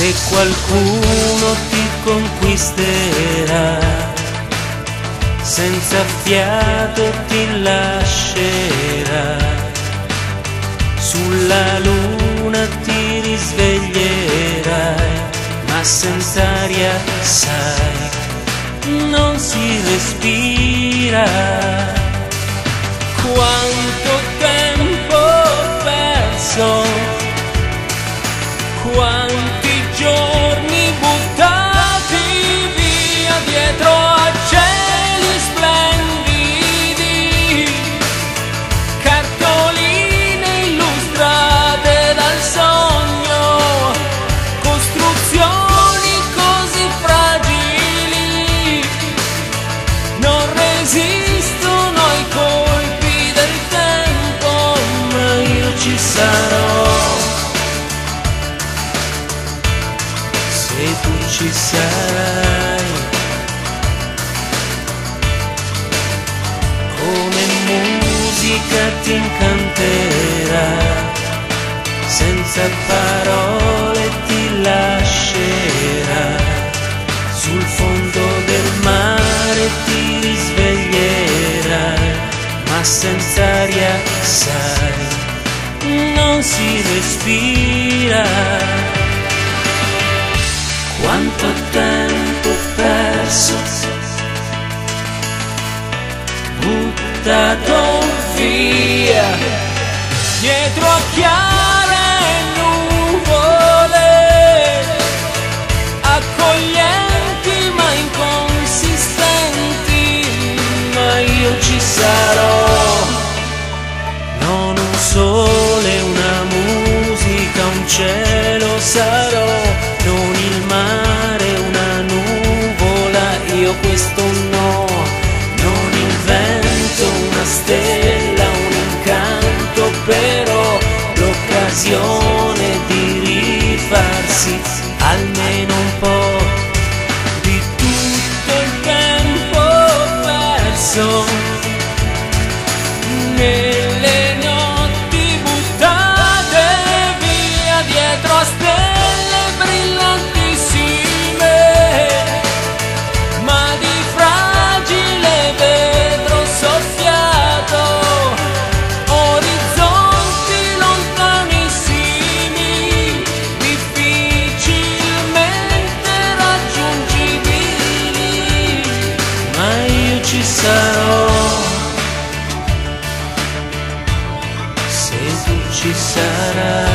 Se qualcuno ti conquisterà, senza fiato ti lascerà, sulla luna ti risveglierai, ma senza aria sai, non si respira. Quanto tempo perso, quanti giorni buttati via dietro a cieli splendidi, cartoline illustrate dal sogno, costruzioni così fragili, non resistono ai colpi del tempo, ma io ci sarò. E tu ci sarai, come musica ti incanterà, senza parole ti lascerà, sul fondo del mare ti risveglierai, ma senza aria sai, non si respira. Quanto tempo perso, buttato via, dietro a chiare nuvole, accoglienti ma inconsistenti, ma io ci sarò. Non un sole, una musica, un cielo sarò, non il mare, una nuvola, io questo no, non il vento, una stella, un incanto, però l'occasione di rifarsi almeno un po' di tutto il tempo perso nelle notti buttate via dietro a stelle brillantissime, ma di fragile vetro soffiato, orizzonti lontanissimi, difficilmente raggiungibili, ma io ci sarò. Se tu ci sarai.